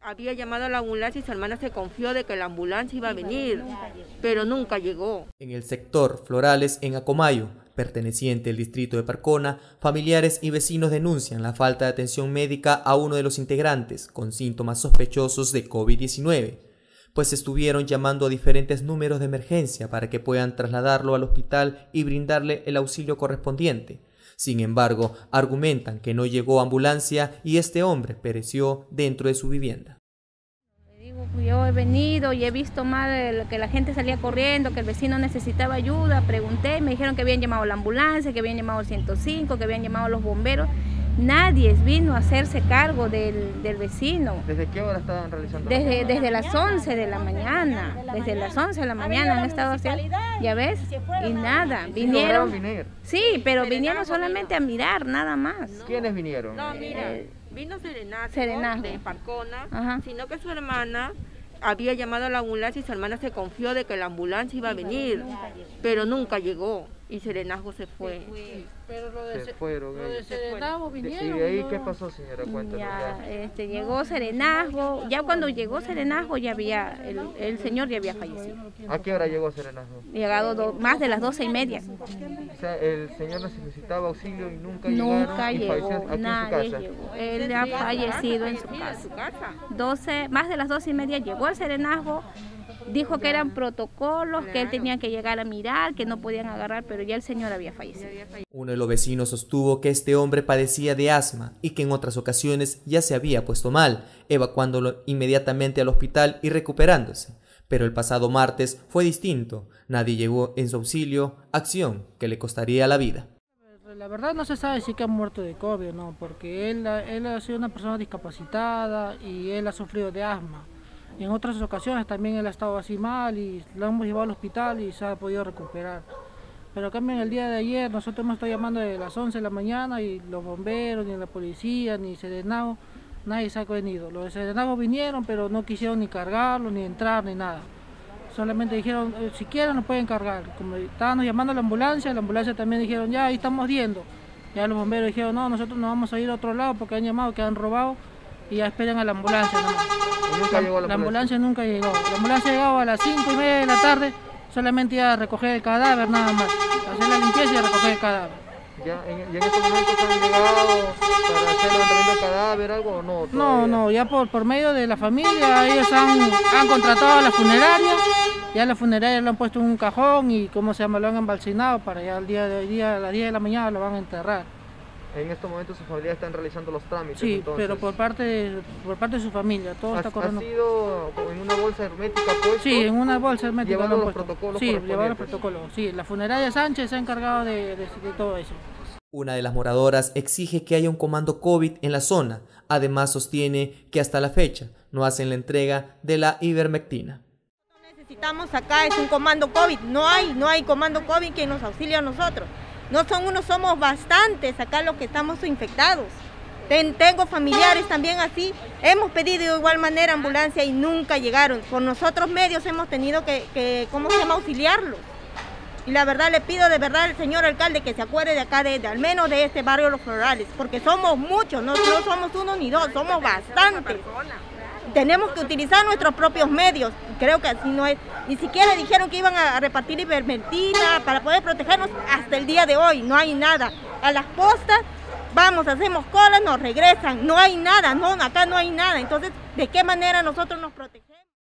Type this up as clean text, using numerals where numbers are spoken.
Había llamado a la ambulancia y su hermana se confió de que la ambulancia iba a venir, pero nunca llegó. En el sector Florales, en Acomayo, perteneciente al distrito de Parcona, familiares y vecinos denuncian la falta de atención médica a uno de los integrantes con síntomas sospechosos de COVID-19, pues estuvieron llamando a diferentes números de emergencia para que puedan trasladarlo al hospital y brindarle el auxilio correspondiente. Sin embargo, argumentan que no llegó ambulancia y este hombre pereció dentro de su vivienda. Yo he venido y he visto mal que la gente salía corriendo, que el vecino necesitaba ayuda, pregunté, me dijeron que habían llamado a la ambulancia, que habían llamado al 105, que habían llamado a los bomberos. Nadie vino a hacerse cargo del vecino. ¿Desde qué hora estaban realizando? Desde las 11 de la mañana, desde las 11 de la mañana han estado haciendo, ya ves, y nada, vinieron. Sí, pero vinieron solamente a mirar, nada más. ¿Quiénes vinieron? No, mira, vino Serenazgo de Parcona, sino que su hermana había llamado a la ambulancia y su hermana se confió de que la ambulancia iba a venir, pero nunca llegó y Serenazgo se fue. Pero lo de Serenazgo vinieron. ¿Y de ahí qué pasó, señora? Cuéntanos. Ya, llegó Serenazgo, ya cuando llegó Serenazgo ya había, el señor ya había fallecido. ¿A qué hora llegó Serenazgo? Llegado más de las 12:30. O sea, el señor necesitaba auxilio y nunca llegó, nadie llegó. Él ha fallecido en su casa. Más de las 12:30 llegó el Serenazgo. Dijo que eran protocolos, que él tenía que llegar a mirar, que no podían agarrar, pero ya el señor había fallecido. Uno de los vecinos sostuvo que este hombre padecía de asma y que en otras ocasiones ya se había puesto mal, evacuándolo inmediatamente al hospital y recuperándose. Pero el pasado martes fue distinto, nadie llegó en su auxilio, acción que le costaría la vida. La verdad no se sabe si que ha muerto de COVID o no, porque él ha sido una persona discapacitada y él ha sufrido de asma. Y en otras ocasiones también él ha estado así mal y lo hemos llevado al hospital y se ha podido recuperar. Pero en el día de ayer nosotros hemos estado llamando de las 11 de la mañana y los bomberos, ni la policía, ni Serenazgo, nadie se ha venido. Los de Serenazgo vinieron pero no quisieron ni cargarlo, ni entrar, ni nada. Solamente dijeron, si quieren nos pueden cargar. Como estábamos llamando a la ambulancia también dijeron, ya ahí estamos viendo. Ya los bomberos dijeron, no, nosotros nos vamos a ir a otro lado porque han llamado que han robado y ya esperan a la ambulancia nomás. ¿Nunca llegó la ambulancia nunca llegó. La ambulancia llegaba a las 5:30 de la tarde, solamente iba a recoger el cadáver nada más. Hacer la limpieza y a recoger el cadáver. ¿Y en estos momentos han llegado para hacer el levantamiento del cadáver algo o no? Todavía? No, ya por medio de la familia, ellos han contratado a la funeraria, ya la funeraria lo han puesto en un cajón y lo han embalsinado para ya el día de hoy, a las 10 de la mañana lo van a enterrar. En estos momentos sus familiares están realizando los trámites. Sí, entonces, pero por parte de su familia, todo está corriendo. ¿Ha sido en una bolsa hermética puesto? Sí, en una bolsa hermética. ¿Llevando los protocolos? Sí, llevando los protocolos. Sí, la funeraria Sánchez se ha encargado de todo eso. Una de las moradoras exige que haya un comando COVID en la zona. Además sostiene que hasta la fecha no hacen la entrega de la ivermectina. Necesitamos acá es un comando COVID, no hay comando COVID que nos auxilie a nosotros. No son unos, somos bastantes acá los que estamos infectados. Tengo familiares también así. Hemos pedido de igual manera ambulancia y nunca llegaron. Por nosotros medios hemos tenido que auxiliarlos. Y la verdad le pido de verdad al señor alcalde que se acuerde de acá, al menos de este barrio Los Florales, porque somos muchos, no somos uno ni dos, somos bastantes. Tenemos que utilizar nuestros propios medios, creo que así no es. Ni siquiera dijeron que iban a repartir ivermectina para poder protegernos hasta el día de hoy, no hay nada. A las postas vamos, hacemos colas, nos regresan, no hay nada, no, acá no hay nada. Entonces, ¿de qué manera nosotros nos protegemos?